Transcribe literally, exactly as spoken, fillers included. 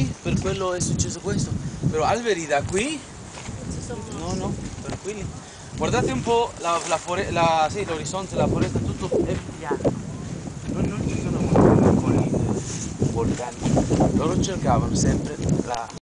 qui, per quello è successo questo. Però alberi da qui, no, no, tranquilli. Guardate un po' la, la fore- la, sì, l'orizzonte, la foresta, tutto è piano. Non, non ci sono colline, vulcani. Loro cercavano sempre la